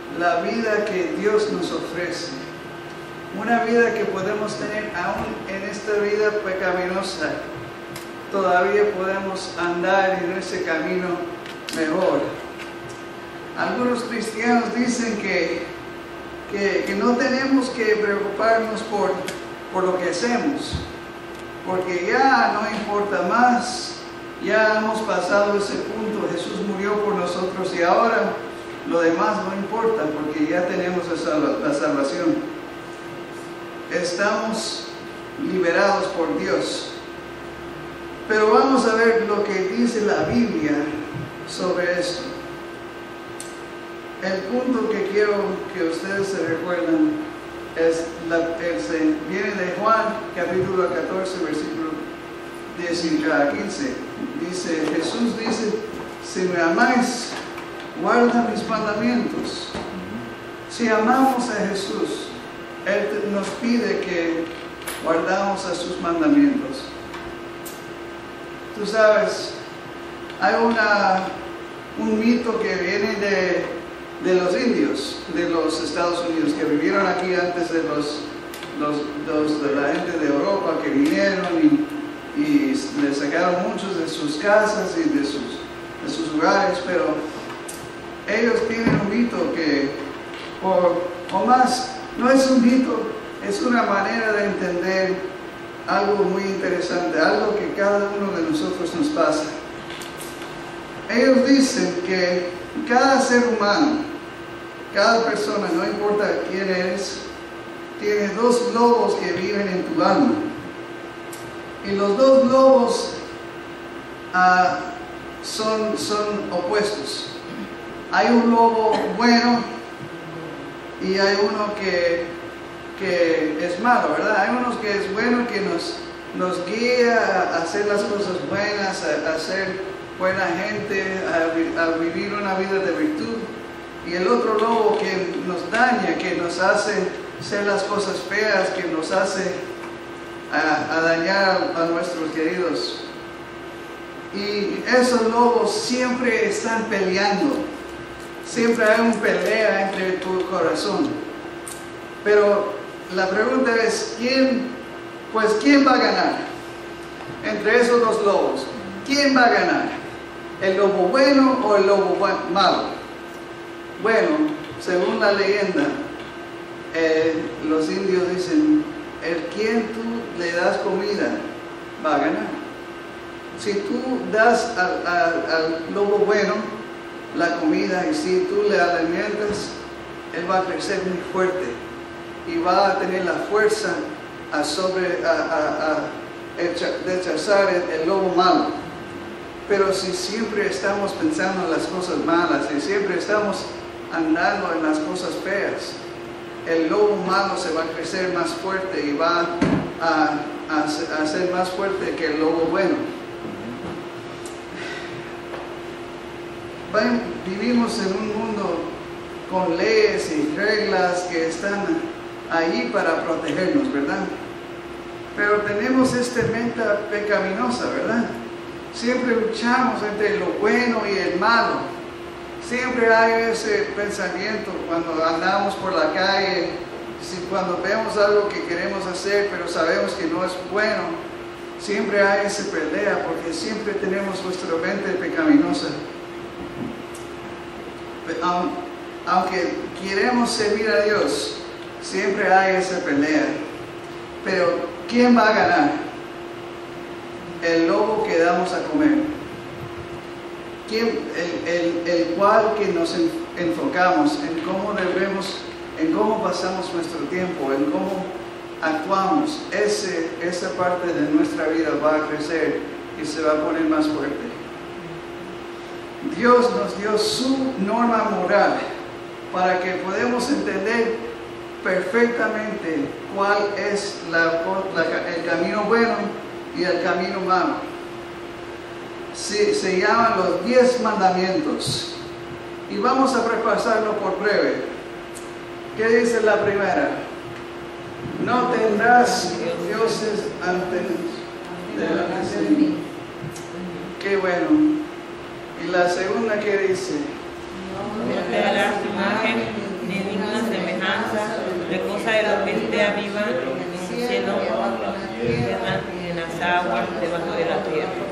la vida que Dios nos ofrece. Una vida que podemos tener aún en esta vida pecaminosa. Todavía podemos andar en ese camino mejor. Algunos cristianos dicen que no tenemos que preocuparnos por lo que hacemos, porque ya no importa más, ya hemos pasado ese punto, Jesús murió por nosotros y ahora lo demás no importa porque ya tenemos la salvación. Estamos liberados por Dios. Pero vamos a ver lo que dice la Biblia sobre esto. El punto que quiero que ustedes se recuerden viene de Juan capítulo 14 versículo 10 a 15. Jesús dice, si me amáis, guarda mis mandamientos. Si amamos a Jesús, Él nos pide que guardamos a sus mandamientos. Tú sabes, hay un mito que viene de los indios de los Estados Unidos que vivieron aquí antes de de la gente de Europa que vinieron y les sacaron muchos de sus casas y de sus lugares, pero ellos tienen un mito que, o más, no es un mito, es una manera de entender algo muy interesante, algo que cada uno de nosotros nos pasa. Ellos dicen que cada ser humano, cada persona, no importa quién eres, tiene dos lobos que viven en tu alma. Y los dos lobos son opuestos. Hay un lobo bueno y hay uno que es malo, ¿verdad? Hay unos que es bueno, que nos guía a hacer las cosas buenas, a ser buena gente, a vivir una vida de virtud. Y el otro lobo que nos daña, que nos hace hacer las cosas feas, que nos hace a dañar a nuestros queridos. Y esos lobos siempre están peleando. Siempre hay una pelea entre tu corazón. Pero la pregunta es, ¿quién va a ganar? Entre esos dos lobos, ¿quién va a ganar? ¿El lobo bueno o el lobo malo? Bueno, según la leyenda, los indios dicen, el quien tú le das comida va a ganar. Si tú das al lobo bueno la comida y si tú le alimentas, él va a crecer muy fuerte y va a tener la fuerza de rechazar el lobo malo. Pero si siempre estamos pensando en las cosas malas y siempre estamos andando en las cosas feas, el lobo malo se va a crecer más fuerte y va a ser más fuerte que el lobo bueno. Vivimos en un mundo con leyes y reglas que están ahí para protegernos, ¿verdad? Pero tenemos esta mente pecaminosa, ¿verdad? Siempre luchamos entre lo bueno y el malo. Siempre hay ese pensamiento cuando andamos por la calle, cuando vemos algo que queremos hacer pero sabemos que no es bueno. Siempre hay esa pelea porque siempre tenemos nuestra mente pecaminosa. Aunque queremos servir a Dios, siempre hay esa pelea. Pero ¿quién va a ganar? El lobo que damos a comer. El cual que nos enfocamos en cómo en cómo pasamos nuestro tiempo, en cómo actuamos. Esa parte de nuestra vida va a crecer y se va a poner más fuerte. Dios nos dio su norma moral para que podamos entender perfectamente cuál es el camino bueno y el camino malo. Se llaman los 10 mandamientos y vamos a repasarlo por breve. ¿Qué dice la primera? No tendrás dioses delante de mí. Qué bueno. Y la segunda, ¿qué dice? No adorarás imagen tierra y en las aguas debajo de la tierra.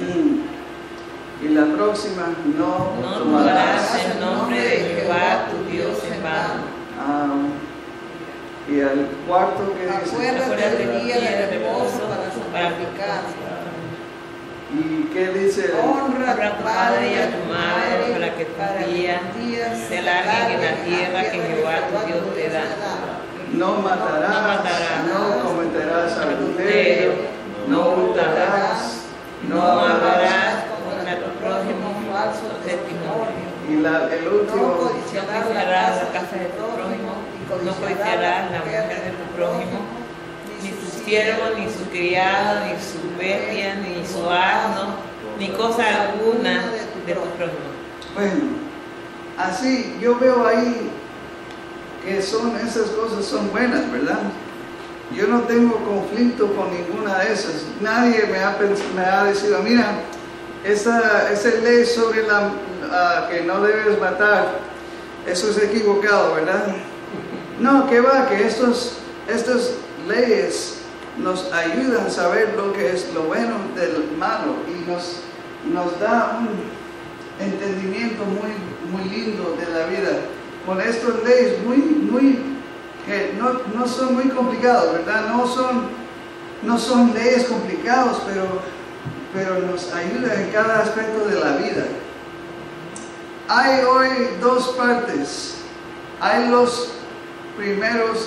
Y la próxima, no tomarás el nombre de Jehová tu Dios en vano. Y al cuarto que dice, acuérdate del día de reposo para santificar. ¿Y qué dice? Honra a tu padre y a tu madre para que tus días se alarguen en la tierra que Jehová tu Dios te da. No matarás, no cometerás adulterio, no hurtarás, no hablarás contra tu prójimo falso testimonio. Y el último, no codiciarás la casa de tu prójimo, no codiciarás la mujer de tu prójimo, ni su siervo, ni su criado, ni su bestia, ni su asno, ni cosa alguna de tu prójimo. Bueno, así yo veo ahí que esas cosas son buenas, ¿verdad? Yo no tengo conflicto con ninguna de esas. Nadie me ha decidido, mira, esa ley sobre que no debes matar, eso es equivocado, ¿verdad? No, que va, que estas leyes nos ayudan a saber lo que es lo bueno del malo y nos da un entendimiento muy lindo de la vida. Con estas leyes que no son muy complicadas, ¿verdad? No son leyes complicadas, pero nos ayudan en cada aspecto de la vida. Hay hoy dos partes. Hay los primeros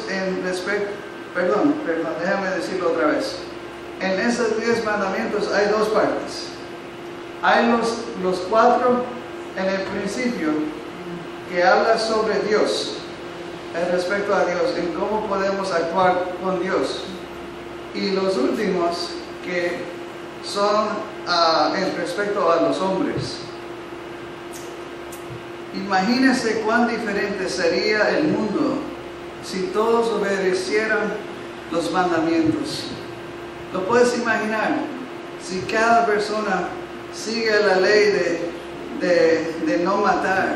déjame decirlo otra vez. En esos 10 mandamientos hay dos partes. Hay los 4 en el principio que habla sobre Dios, respecto a Dios, en cómo podemos actuar con Dios. Y los últimos que son en respecto a los hombres. Imagínense cuán diferente sería el mundo si todos obedecieran los mandamientos. ¿Lo puedes imaginar? Si cada persona sigue la ley de no matar,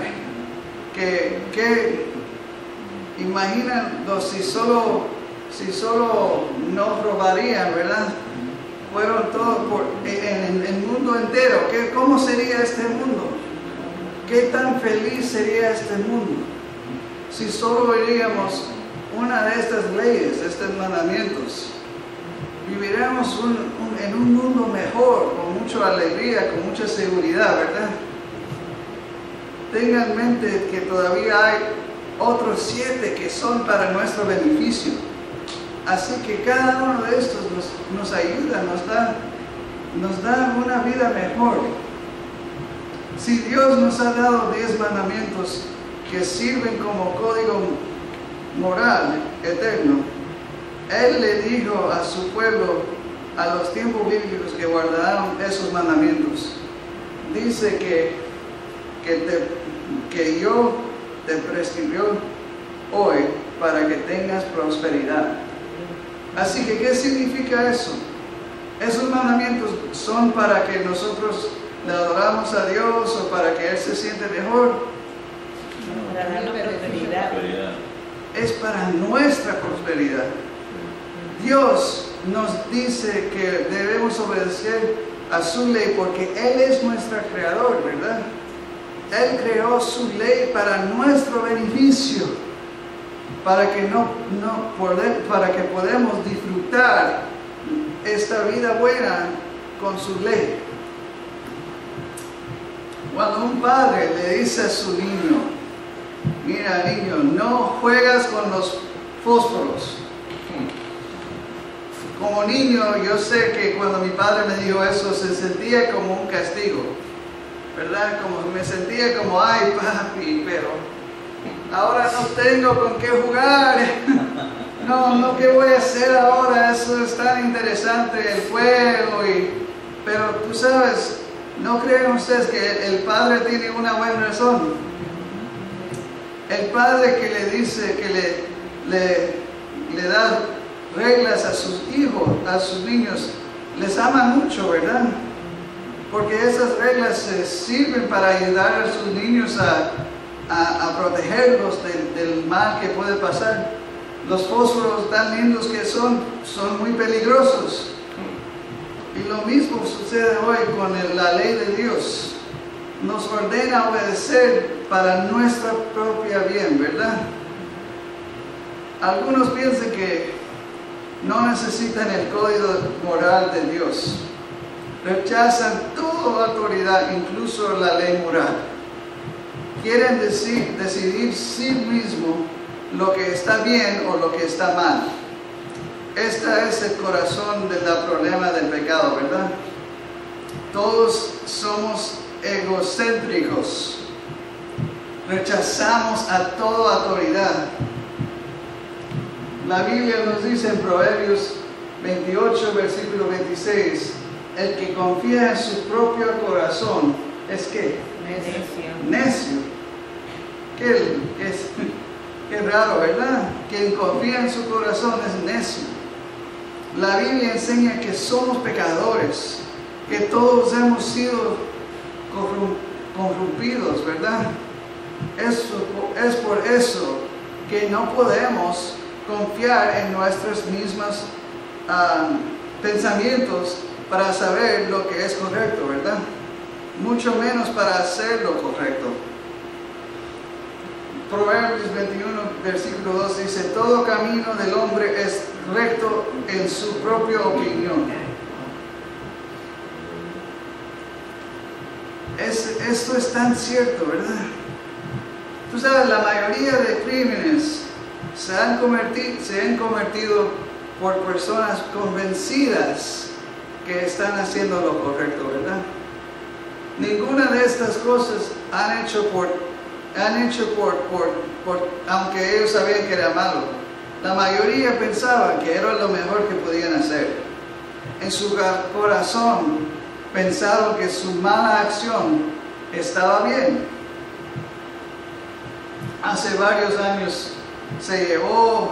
imaginan si solo no robarían, ¿verdad? Fueron todos en el mundo entero. ¿Cómo sería este mundo? ¿Qué tan feliz sería este mundo si solo veríamos una de estas leyes, de estos mandamientos? Viviríamos en un mundo mejor, con mucha alegría, con mucha seguridad, ¿verdad? Tengan en mente que todavía hay otros 7 que son para nuestro beneficio. Así que cada uno de estos nos ayuda, nos da una vida mejor. Si Dios nos ha dado 10 mandamientos que sirven como código moral eterno, Él le dijo a su pueblo, a los tiempos bíblicos, que guardaron esos mandamientos. Dice que yo te prescribió hoy para que tengas prosperidad. Así que, ¿qué significa eso? Esos mandamientos son para que nosotros le adoramos a Dios o para que Él se siente mejor. Para darnos prosperidad. Es para nuestra prosperidad. Dios nos dice que debemos obedecer a su ley porque Él es nuestro creador, ¿verdad? Él creó su ley para nuestro beneficio, para que podamos disfrutar esta vida buena con su ley. Cuando un padre le dice a su niño, mira niño, no juegas con los fósforos. Como niño, yo sé que cuando mi padre me dijo eso, se sentía como un castigo, ¿verdad? Como me sentía como, ay papi, pero ahora no tengo con qué jugar. No, ¿qué voy a hacer ahora? Eso es tan interesante, el juego. Pero tú sabes, ¿no creen ustedes que el padre tiene una buena razón? El padre que le dice, que le da reglas a sus hijos, a sus niños, les ama mucho, ¿verdad? Porque esas reglas sirven para ayudar a sus niños a protegerlos del mal que puede pasar. Los fósforos tan lindos que son muy peligrosos. Y lo mismo sucede hoy con la ley de Dios. Nos ordena obedecer para nuestra propia bien, ¿verdad? Algunos piensan que no necesitan el código moral de Dios. Rechazan toda autoridad, incluso la ley moral. Quieren decidir sí mismo lo que está bien o lo que está mal. Este es el corazón del problema del pecado, ¿verdad? Todos somos egocéntricos. Rechazamos a toda autoridad. La Biblia nos dice en Proverbios 28, versículo 26, el que confía en su propio corazón es ¿qué? Necio. Qué raro, ¿verdad? Quien confía en su corazón es necio. La Biblia enseña que somos pecadores, que todos hemos sido corrompidos, ¿verdad? Es por eso que no podemos confiar en nuestros mismos pensamientos para saber lo que es correcto, ¿verdad? Mucho menos para hacer lo correcto. Proverbios 21, versículo 2 dice, todo camino del hombre es recto en su propia opinión. Esto es tan cierto, ¿verdad? Tú sabes, la mayoría de crímenes se han convertido por personas convencidas que están haciendo lo correcto, ¿verdad? Ninguna de estas cosas han hecho aunque ellos sabían que era malo. La mayoría pensaban que era lo mejor que podían hacer. En su corazón pensaron que su mala acción estaba bien. Hace varios años se llevó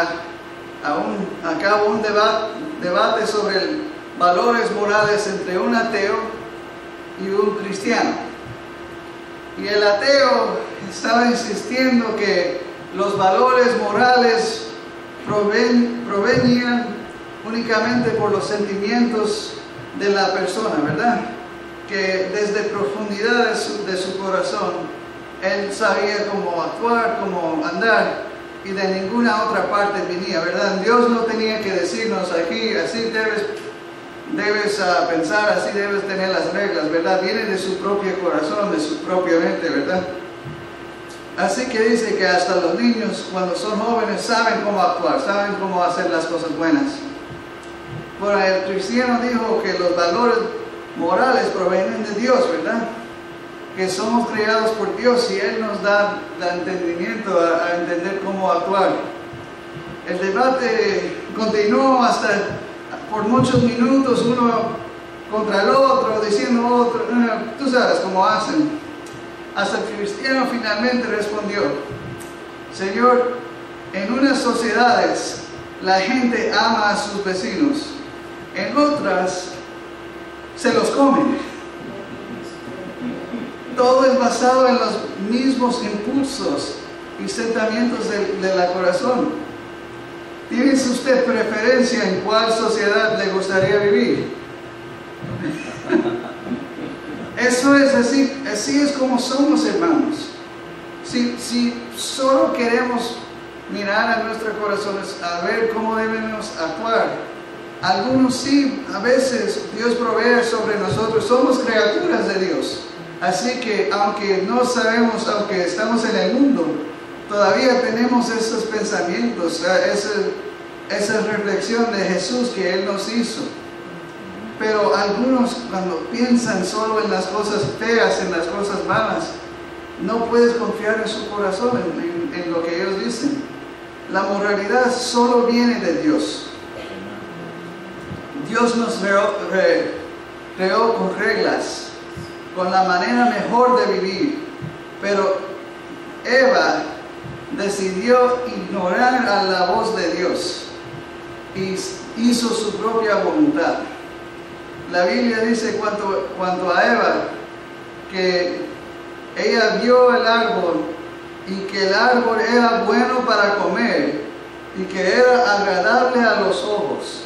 a cabo un debate sobre valores morales entre un ateo y un cristiano. Y el ateo estaba insistiendo que los valores morales provenían únicamente por los sentimientos de la persona, ¿verdad? Que desde profundidad de su corazón, él sabía cómo actuar, cómo andar, y de ninguna otra parte venía, ¿verdad? Dios no tenía que decirnos aquí, así debes pensar, así debes tener las reglas, ¿verdad? Viene de su propio corazón, de su propia mente, ¿verdad? Así que dice que hasta los niños, cuando son jóvenes, saben cómo actuar, saben cómo hacer las cosas buenas. Pero el cristiano dijo que los valores morales provienen de Dios, ¿verdad? Que somos creados por Dios y Él nos da el entendimiento a entender cómo actuar. El debate continuó por muchos minutos, uno contra el otro, diciendo otro, tú sabes cómo hacen. Hasta el cristiano finalmente respondió, Señor, en unas sociedades la gente ama a sus vecinos, en otras se los comen. Todo es basado en los mismos impulsos y sentimientos de la corazón. ¿Tiene usted preferencia en cuál sociedad le gustaría vivir? Eso es así es como somos, hermanos. Si solo queremos mirar a nuestros corazones, a ver cómo debemos actuar, algunos sí, a veces Dios provee sobre nosotros, somos criaturas de Dios. Así que aunque no sabemos, aunque estamos en el mundo, todavía tenemos esos pensamientos, esa reflexión de Jesús que Él nos hizo. Pero algunos, cuando piensan solo en las cosas feas, en las cosas malas, no puedes confiar en su corazón, en lo que ellos dicen. La moralidad solo viene de Dios. Dios nos creó con reglas, con la manera mejor de vivir, pero Eva decidió ignorar a la voz de Dios y hizo su propia voluntad. La Biblia dice cuanto a Eva, que ella vio el árbol y que el árbol era bueno para comer y que era agradable a los ojos.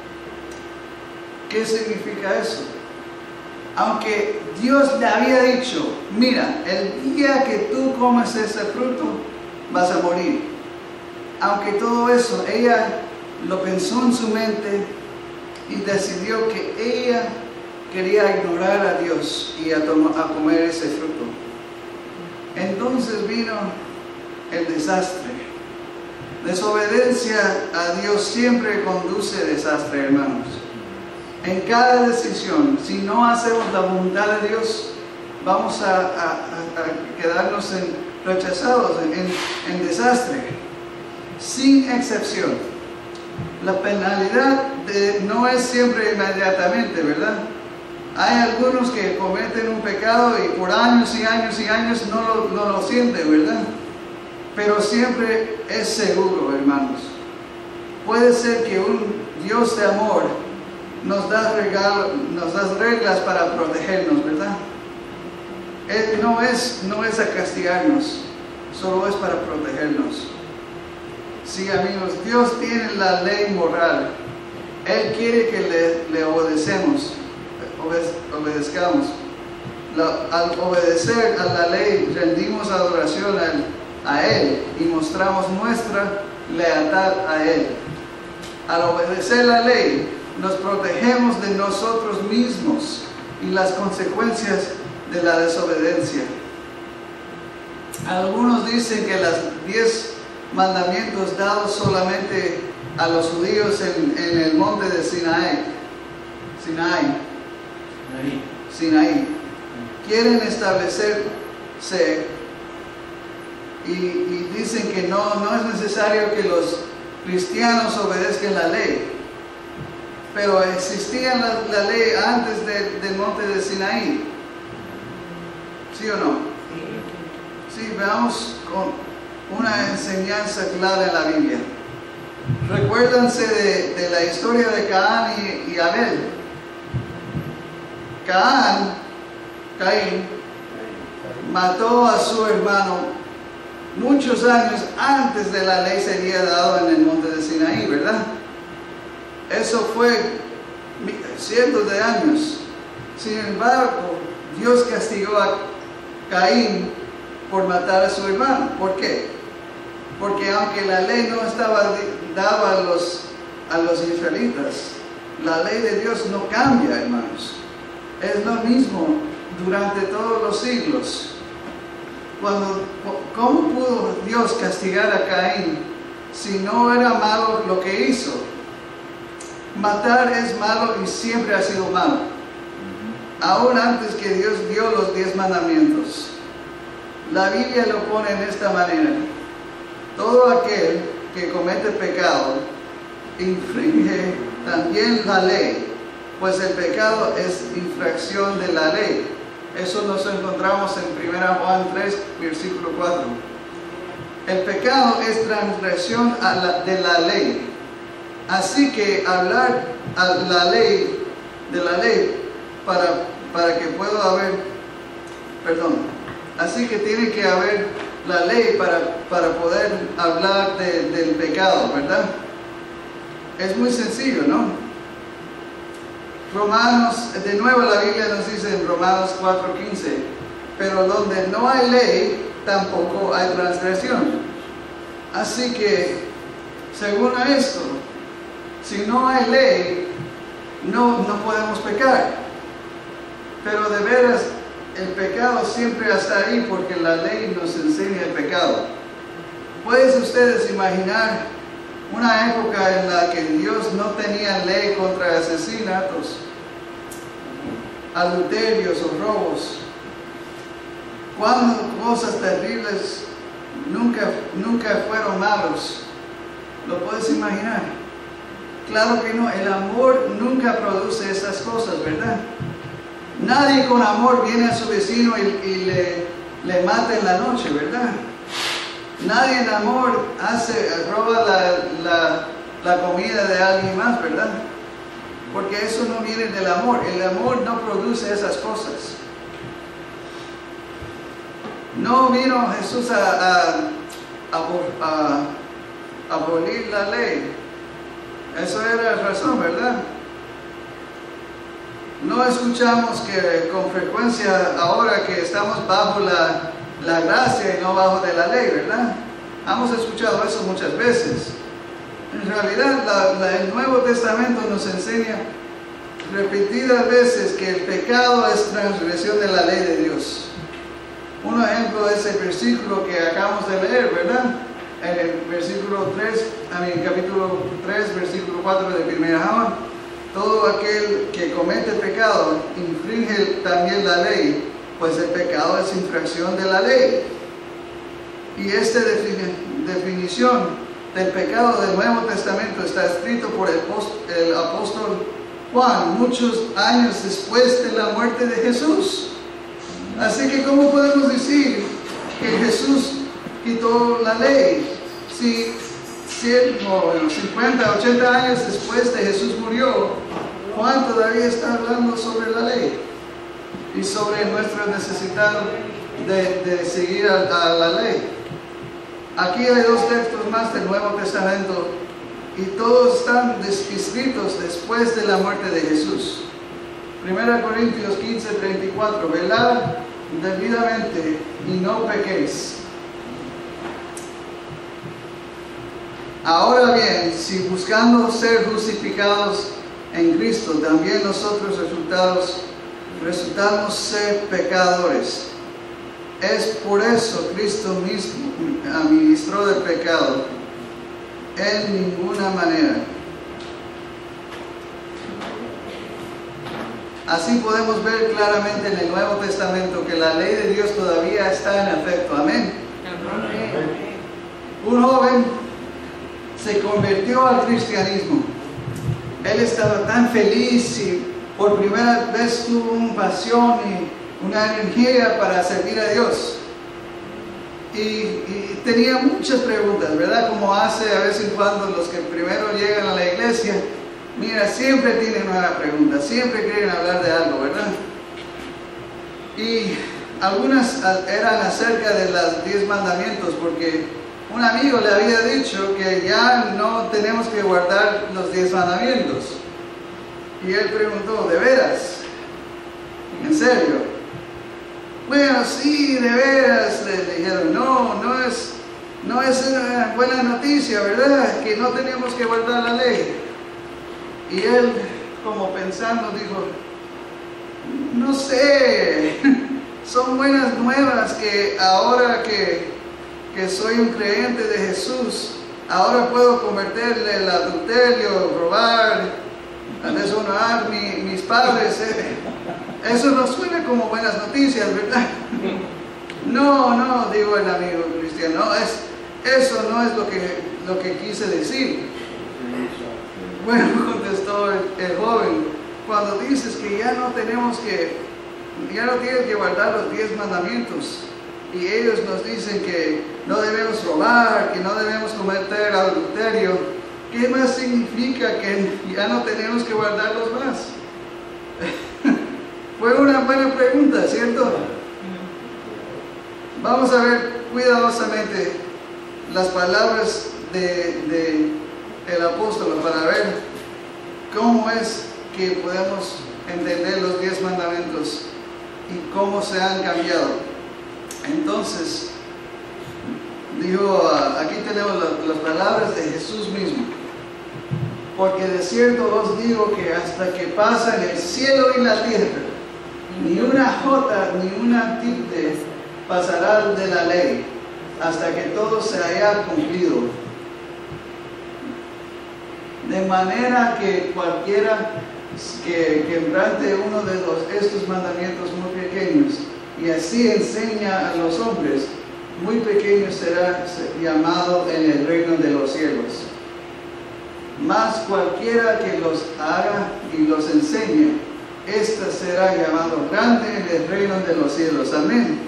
¿Qué significa eso? Aunque Dios le había dicho, mira, el día que tú comas ese fruto, vas a morir. Aunque todo eso, ella lo pensó en su mente y decidió que ella quería ignorar a Dios y a comer ese fruto. Entonces vino el desastre. Desobediencia a Dios siempre conduce a desastre, hermanos. En cada decisión, si no hacemos la voluntad de Dios, vamos a quedarnos rechazados, en desastre, sin excepción. La penalidad no es siempre inmediatamente, ¿verdad? Hay algunos que cometen un pecado y por años y años y años no lo sienten, ¿verdad? Pero siempre es seguro, hermanos. Puede ser que un Dios de amor nos da reglas para protegernos, ¿verdad? No es a castigarnos, solo es para protegernos. Sí, amigos, Dios tiene la ley moral. Él quiere que le obedezcamos. Al obedecer a la ley, rendimos adoración a Él y mostramos nuestra lealtad a Él. Al obedecer la ley, nos protegemos de nosotros mismos y las consecuencias de la desobediencia. Algunos dicen que los 10 mandamientos dados solamente a los judíos en el monte de Sinaí quieren establecerse y dicen que no es necesario que los cristianos obedezcan la ley. Pero existía la ley antes del monte de Sinaí. ¿Sí o no? Sí, veamos con una enseñanza clara en la Biblia. Recuérdense de la historia de Caán y Abel. Caín mató a su hermano muchos años antes de la ley sería dado en el monte de Sinaí, ¿verdad? Eso fue cientos de años. Sin embargo, Dios castigó a Caín por matar a su hermano. ¿Por qué? Porque aunque la ley no estaba dada a los israelitas, la ley de Dios no cambia, hermanos. Es lo mismo durante todos los siglos. ¿Cómo pudo Dios castigar a Caín si no era malo lo que hizo? Matar es malo y siempre ha sido malo. Aún antes que Dios dio los 10 mandamientos. La Biblia lo pone en esta manera. Todo aquel que comete pecado infringe también la ley, pues el pecado es infracción de la ley. Eso nos encontramos en 1 Juan 3, versículo 4. El pecado es transgresión de la ley. Así que hablar de la ley para que pueda haber, así que tiene que haber la ley para poder hablar del pecado, ¿verdad? Es muy sencillo, ¿no? De nuevo la Biblia nos dice en Romanos 4:15, pero donde no hay ley, tampoco hay transgresión. Así que, según esto, si no hay ley, no podemos pecar. Pero de veras, el pecado siempre está ahí porque la ley nos enseña el pecado. ¿Pueden ustedes imaginar una época en la que Dios no tenía ley contra asesinatos, adulterios o robos? Cuando cosas terribles nunca fueron malos. ¿Lo puedes imaginar? Claro que no, el amor nunca produce esas cosas, ¿verdad? Nadie con amor viene a su vecino y le mata en la noche, ¿verdad? Nadie en amor roba la comida de alguien más, ¿verdad? Porque eso no viene del amor. El amor no produce esas cosas. No vino Jesús a abolir la ley. Eso era la razón, ¿verdad? No escuchamos que con frecuencia ahora que estamos bajo la gracia y no bajo de la ley, ¿verdad? Hemos escuchado eso muchas veces. En realidad el Nuevo Testamento nos enseña repetidas veces que el pecado es transgresión de la ley de Dios. Un ejemplo es el versículo que acabamos de leer, ¿verdad? En el capítulo 3, versículo 4 de 1 Juan. Todo aquel que comete pecado infringe también la ley, pues el pecado es infracción de la ley. Y esta definición del pecado del Nuevo Testamento está escrito por el apóstol Juan muchos años después de la muerte de Jesús. Así que ¿cómo podemos decir que Jesús quitó la ley si 50, 80 años después de Jesús murió, Juan todavía está hablando sobre la ley y sobre nuestra necesidad de seguir a la ley? Aquí hay dos textos más del Nuevo Testamento y todos están escritos después de la muerte de Jesús. 1 Corintios 15, 34, velad debidamente y no pequéis. Ahora bien, si buscando ser justificados en Cristo, también nosotros resultamos ser pecadores. Es por eso Cristo mismo administró del pecado en ninguna manera. Así podemos ver claramente en el Nuevo Testamento que la ley de Dios todavía está en efecto. Amén. Un joven se convirtió al cristianismo. Él estaba tan feliz y por primera vez tuvo una pasión y una energía para servir a Dios. Y tenía muchas preguntas, ¿verdad? Como hace a vez en cuando los que primero llegan a la iglesia. Mira, siempre tienen una pregunta, siempre quieren hablar de algo, ¿verdad? Y algunas eran acerca de los 10 mandamientos, porque un amigo le había dicho que ya no tenemos que guardar los 10 mandamientos. Y él preguntó, ¿de veras? ¿En serio? Bueno, sí, de veras, le dijeron, no es una buena noticia, ¿verdad? Que no tenemos que guardar la ley. Y él, como pensando, dijo, no sé, son buenas nuevas que ahora que soy un creyente de Jesús, ahora puedo convertirle el adulterio, robar, deshonrar mis padres. Eso no suena como buenas noticias, ¿verdad? No, digo el amigo cristiano, eso no es lo que quise decir. Bueno, contestó el joven, cuando dices que ya no tienes que guardar los 10 mandamientos, y ellos nos dicen que no debemos robar, que no debemos cometer adulterio, ¿qué más significa que ya no tenemos que guardarlos más? Fue una buena pregunta, ¿cierto? Vamos a ver cuidadosamente las palabras el apóstol para ver cómo es que podemos entender los 10 mandamientos y cómo se han cambiado. Entonces, dijo, aquí tenemos las palabras de Jesús mismo. Porque de cierto os digo que hasta que pasan el cielo y la tierra, ni una jota ni una tilde pasará de la ley, hasta que todo se haya cumplido. De manera que cualquiera que quebrante uno de estos mandamientos muy pequeños y así enseña a los hombres, muy pequeño será llamado en el reino de los cielos. Mas cualquiera que los haga y los enseñe, éste será llamado grande en el reino de los cielos. Amén.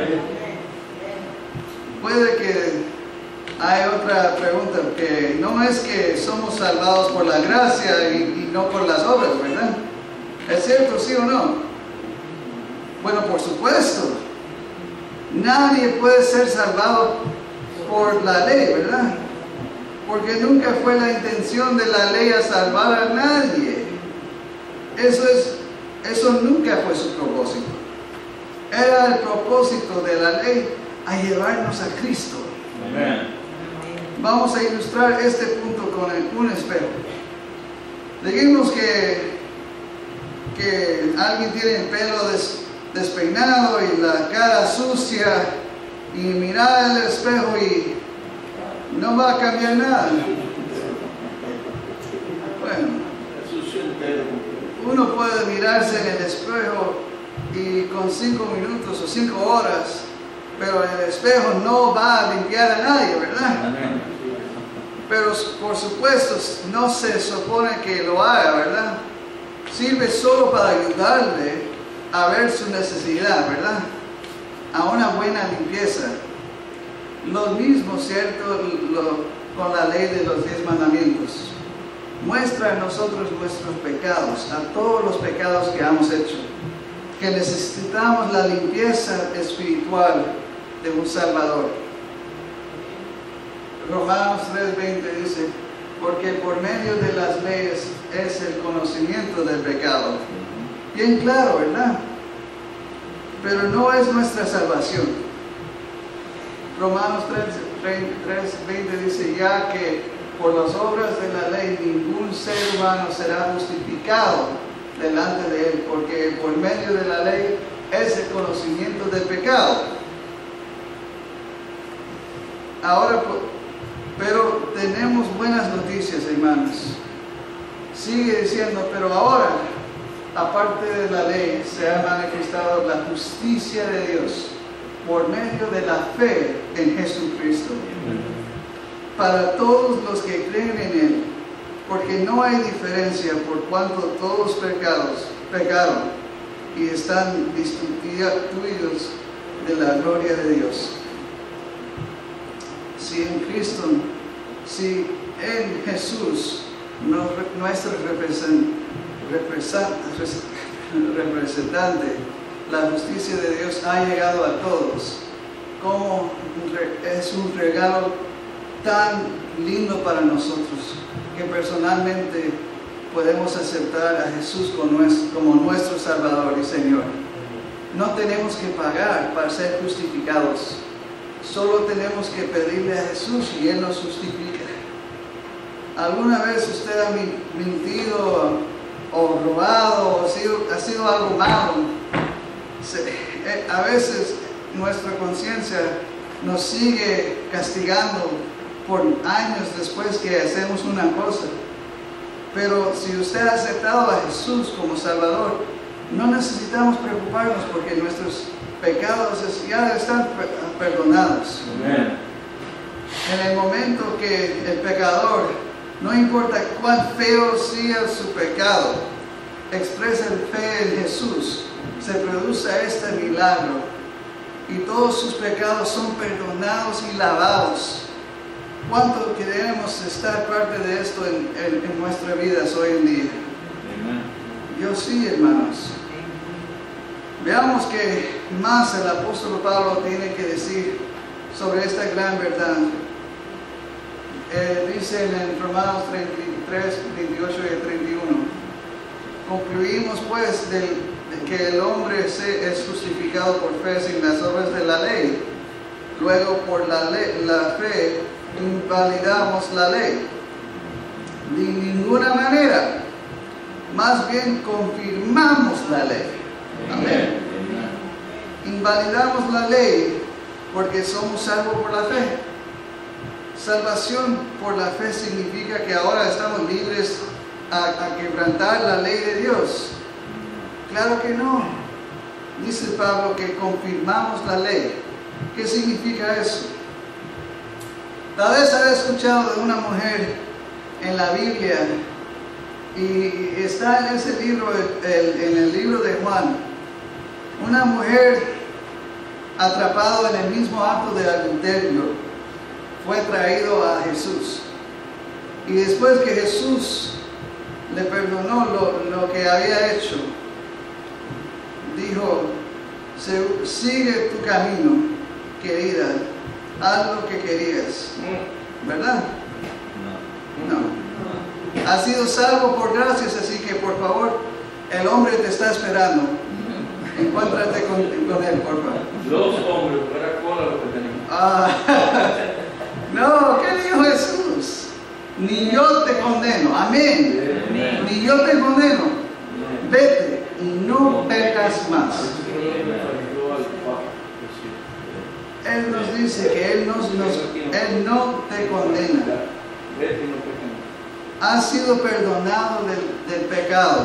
Puede que hay otra pregunta, que no es que somos salvados por la gracia y no por las obras, ¿verdad? ¿Es cierto, sí o no? Bueno, por supuesto. Nadie puede ser salvado por la ley, ¿verdad? porque nunca fue la intención de la ley a salvar a nadie. Eso nunca fue su propósito. Era el propósito de la ley a llevarnos a Cristo. Amén. Vamos a ilustrar este punto con un espejo. Digamos que alguien tiene el pelo despeinado y la cara sucia, y mirar el espejo y no va a cambiar nada. Bueno, uno puede mirarse en el espejo y con 5 minutos o 5 horas, pero el espejo no va a limpiar a nadie, ¿verdad? Amén. Pero por supuesto no se supone que lo haga, ¿verdad? Sirve solo para ayudarle a ver su necesidad, ¿verdad? A una buena limpieza. Lo mismo, ¿cierto? Con la ley de los 10 mandamientos. Muestra a nosotros nuestros pecados, a todos los pecados que hemos hecho, que necesitamos la limpieza espiritual de un Salvador. Romanos 3:20 dice, porque por medio de las leyes es el conocimiento del pecado. Bien claro, ¿verdad? Pero no es nuestra salvación. Romanos 3:20 dice, ya que por las obras de la ley ningún ser humano será justificado delante de él, porque por medio de la ley es el conocimiento del pecado. Ahora, pero tenemos buenas noticias, hermanos. Sigue diciendo, pero ahora, aparte de la ley, se ha manifestado la justicia de Dios por medio de la fe en Jesucristo, para todos los que creen en Él, porque no hay diferencia por cuanto todos pecaron y están destituidos de la gloria de Dios. Si en Cristo, si en Jesús, nuestro representante, la justicia de Dios ha llegado a todos, como es un regalo tan lindo para nosotros, que personalmente podemos aceptar a Jesús como nuestro Salvador y Señor. No tenemos que pagar para ser justificados. Solo tenemos que pedirle a Jesús y Él nos justifica. ¿Alguna vez usted ha mentido o robado o ha sido algo malo? A veces nuestra conciencia nos sigue castigando por años después que hacemos una cosa. Pero si usted ha aceptado a Jesús como Salvador, no necesitamos preocuparnos porque nuestros pecados ya están perdonados. Amén. En el momento que el pecador, no importa cuán feo sea su pecado, expresa fe en Jesús, se produce este milagro y todos sus pecados son perdonados y lavados. ¿Cuánto queremos estar parte de esto en nuestras vidas hoy en día? Amén. Yo sí, hermanos. Veamos que más el apóstol Pablo tiene que decir sobre esta gran verdad. Dice en Romanos 33, 28 y 31, concluimos pues de que el hombre es justificado por fe sin las obras de la ley. Luego por la fe invalidamos la ley. De ninguna manera, más bien confirmamos la ley. Amén. Invalidamos la ley porque somos salvos por la fe. Salvación por la fe significa que ahora estamos libres a quebrantar la ley de Dios. Claro que no. Dice Pablo que confirmamos la ley. ¿Qué significa eso? Tal vez has escuchado de una mujer en la Biblia y está en ese libro, en el libro de Juan, una mujer atrapada en el mismo acto de adulterio fue traído a Jesús, y después que Jesús le perdonó lo que había hecho, dijo, sigue tu camino, querida, haz lo que querías, ¿verdad? Has sido salvo por gracias, así que por favor, el hombre te está esperando. Encuéntrate con él, por favor. Los hombres, fuera cola lo que tenemos. No, ¿qué dijo Jesús? Ni yo te condeno, amén. Amén. Ni yo te condeno. Vete y no pecas más. Él nos dice que Él no te condena. Vete y no peques más. Has sido perdonado del pecado.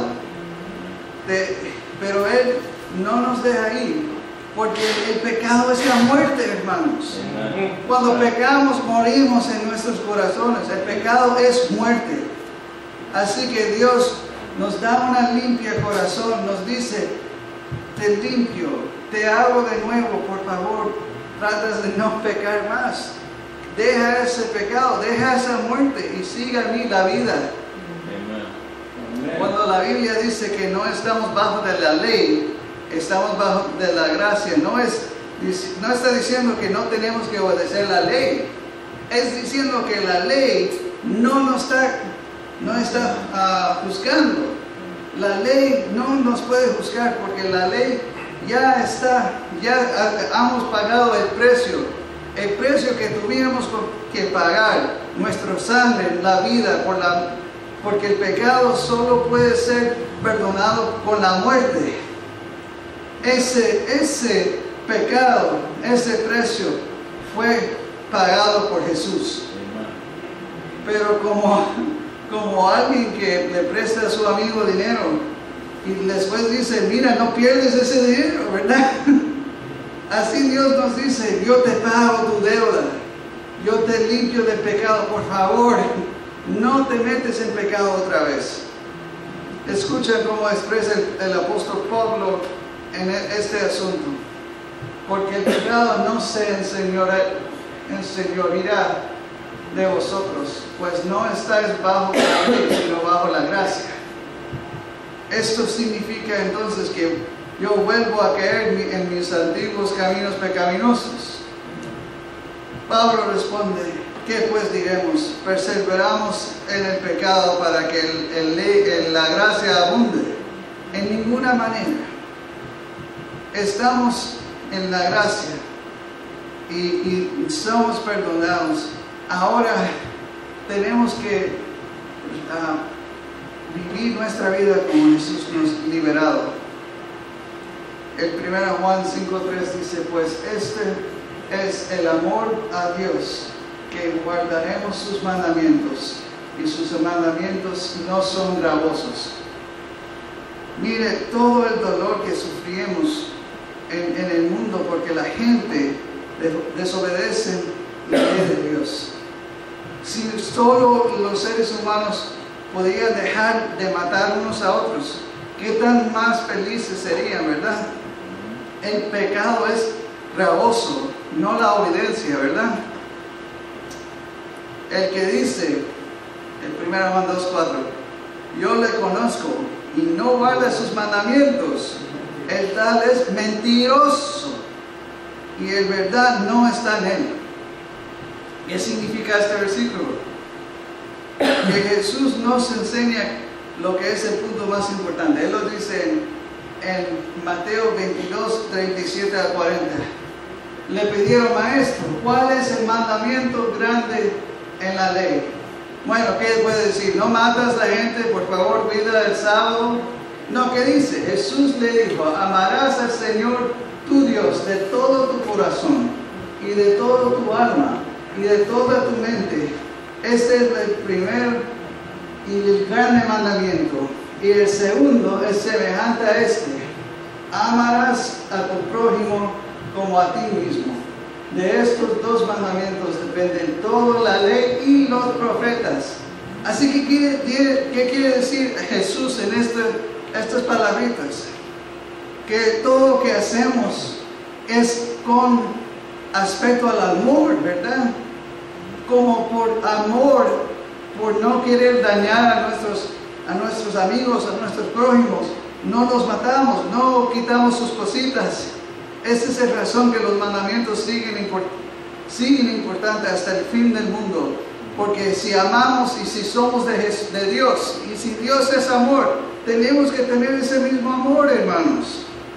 Pero Él no nos deja ir, porque el pecado es la muerte, hermanos. Cuando pecamos, morimos en nuestros corazones. El pecado es muerte. Así que Dios nos da una limpia corazón, nos dice, te limpio, te hago de nuevo, por favor, tratas de no pecar más. Deja ese pecado, deja esa muerte y siga a mí la vida. Cuando la Biblia dice que no estamos bajo de la ley, estamos bajo de la gracia, no está diciendo que no tenemos que obedecer la ley, es diciendo que la ley no está juzgando. La ley no nos puede juzgar porque la ley ya hemos pagado el precio que tuviéramos que pagar, nuestra sangre, la vida, porque el pecado solo puede ser perdonado con la muerte. Ese pecado, ese precio fue pagado por Jesús. Pero como alguien que le presta a su amigo dinero y después dice, mira, no pierdes ese dinero, ¿verdad? Así Dios nos dice, yo te pago tu deuda, yo te limpio del pecado, por favor, no te metes en pecado otra vez. Escucha cómo expresa el apóstol Pablo en este asunto. Porque el pecado no se enseñoreará de vosotros, pues no estáis bajo la ley, sino bajo la gracia. Esto significa entonces que yo vuelvo a caer en mis antiguos caminos pecaminosos. Pablo responde, ¿qué pues diremos? ¿Perseveramos en el pecado para que la gracia abunde? En ninguna manera. Estamos en la gracia y somos perdonados. Ahora tenemos que vivir nuestra vida como Jesús nos liberado. El 1 Juan 5:3 dice, pues este es el amor a Dios, que guardaremos sus mandamientos, y sus mandamientos no son gravosos. Mire todo el dolor que sufrimos en el mundo porque la gente desobedece la ley de Dios. Si solo los seres humanos podían dejar de matar unos a otros, ¿qué tan más felices serían, verdad? El pecado es gravoso, no la obediencia, ¿verdad? El que dice, el 1 Juan 2:4, yo le conozco y no guarda sus mandamientos, el tal es mentiroso y el verdad no está en él. ¿Qué significa este versículo? Que Jesús nos enseña lo que es el punto más importante. Él lo dice en Mateo 22, 37 a 40. Le pidieron, maestro, ¿cuál es el mandamiento grande en la ley? Bueno, ¿qué puede decir? No matas a la gente, por favor, cuida el sábado. No, ¿qué dice? Jesús le dijo, amarás al Señor tu Dios de todo tu corazón y de todo tu alma y de toda tu mente. Este es el primer y el grande mandamiento. Y el segundo es semejante a este: amarás a tu prójimo como a ti mismo. De estos dos mandamientos dependen toda la ley y los profetas. Así que, ¿qué quiere decir Jesús en estas palabritas? Que todo lo que hacemos es con aspecto al amor, ¿verdad? Como por amor, por no querer dañar a nuestros amigos, a nuestros prójimos, no los matamos, no quitamos sus cositas. Esa es la razón que los mandamientos siguen importantes hasta el fin del mundo. Porque si amamos y si somos de Dios, y si Dios es amor, tenemos que tener ese mismo amor, hermanos.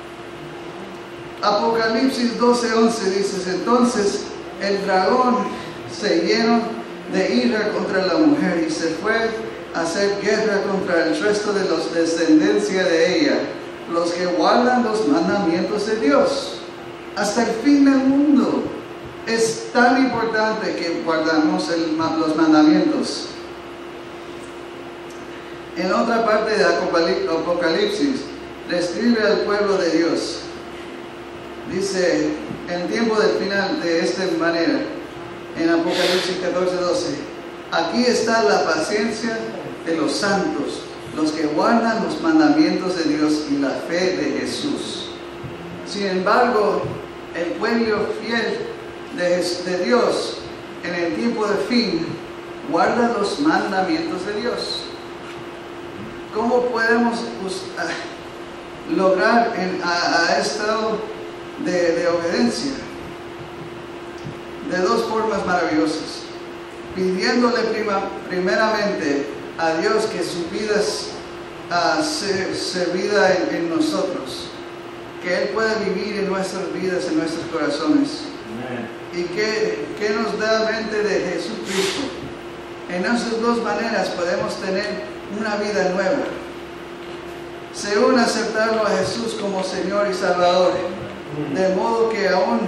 Apocalipsis 12:11 dice: entonces el dragón se llenó de ira contra la mujer y se fue a hacer guerra contra el resto de los descendencia de ella, los que guardan los mandamientos de Dios, hasta el fin del mundo. Es tan importante que guardamos los mandamientos. En otra parte de Apocalipsis, describe al pueblo de Dios. Dice, en tiempo del final, de esta manera, en Apocalipsis 14:12, aquí está la paciencia de los santos, los que guardan los mandamientos de Dios y la fe de Jesús. Sin embargo, el pueblo fiel de Dios en el tiempo de fin guarda los mandamientos de Dios. ¿Cómo podemos lograr a estado de obediencia? De dos formas maravillosas: pidiéndole primeramente a Dios que su vida se vida en nosotros, que Él pueda vivir en nuestras vidas, en nuestros corazones. Amen. Y que nos da mente de Jesucristo. En esas dos maneras podemos tener una vida nueva, según aceptarlo a Jesús como Señor y Salvador, de modo que aún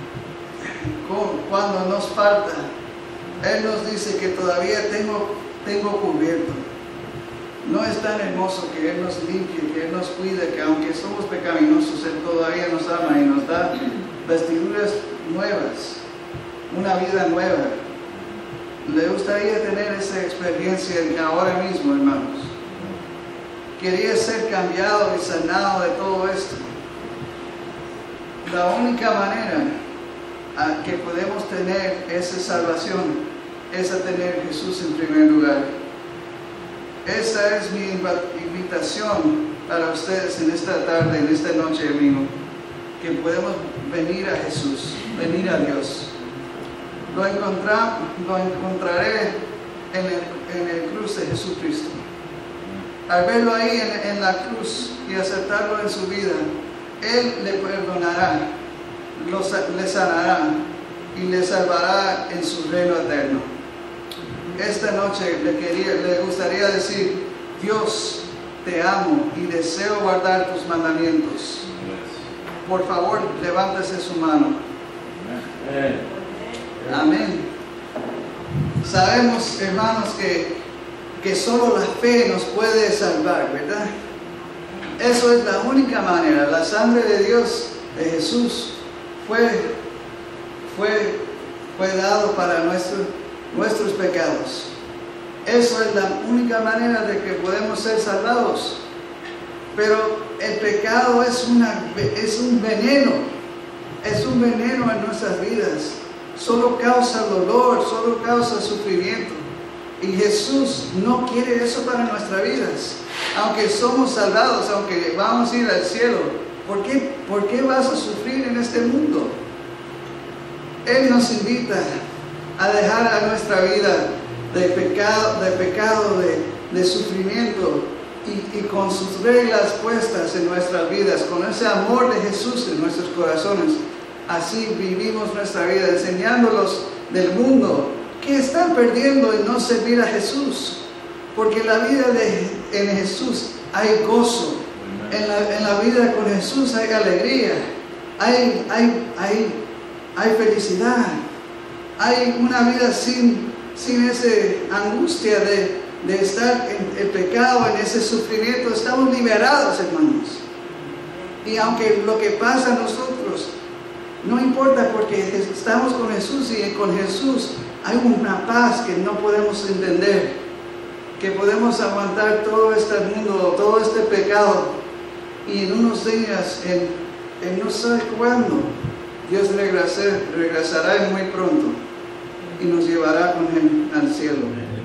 cuando nos falta, Él nos dice que todavía tengo cubierto. No es tan hermoso que Él nos limpie, que Él nos cuide, que aunque somos pecaminosos, Él todavía nos ama y nos da vestiduras nuevas, una vida nueva. ¿Le gustaría tener esa experiencia ahora mismo, hermanos? Quería ser cambiado y sanado de todo esto. La única manera que podemos tener esa salvación es a tener a Jesús en primer lugar. Esa es mi invitación para ustedes en esta tarde, en esta noche, amigo, que podemos venir a Jesús, venir a Dios. Lo encontraré en el cruz de Jesucristo. Al verlo ahí en la cruz y aceptarlo en su vida, Él le perdonará, le sanará y le salvará en su reino eterno. Esta noche le gustaría decir: Dios, te amo y deseo guardar tus mandamientos. Por favor, levántese su mano. Amén. Sabemos, hermanos, que solo la fe nos puede salvar, ¿verdad? Eso es la única manera. La sangre de Dios, de Jesús, fue dado para nuestros pecados. Eso es la única manera de que podemos ser salvados. Pero el pecado es un veneno. Es un veneno en nuestras vidas. Solo causa dolor, solo causa sufrimiento. Y Jesús no quiere eso para nuestras vidas. Aunque somos salvados, aunque vamos a ir al cielo, ¿por qué vas a sufrir en este mundo? Él nos invita a dejar a nuestra vida de pecado, de sufrimiento, y con sus reglas puestas en nuestras vidas, con ese amor de Jesús en nuestros corazones. Así vivimos nuestra vida, enseñándolos del mundo que están perdiendo en no servir a Jesús. Porque en la vida en Jesús hay gozo. En la vida con Jesús hay alegría. Hay felicidad. Hay una vida sin esa angustia de estar en el pecado, en ese sufrimiento. Estamos liberados, hermanos. Y aunque lo que pasa a nosotros no importa, porque estamos con Jesús, y con Jesús hay una paz que no podemos entender, que podemos aguantar todo este mundo, todo este pecado, y en unos días, en no sé cuándo, Dios regresará muy pronto y nos llevará con Él al cielo.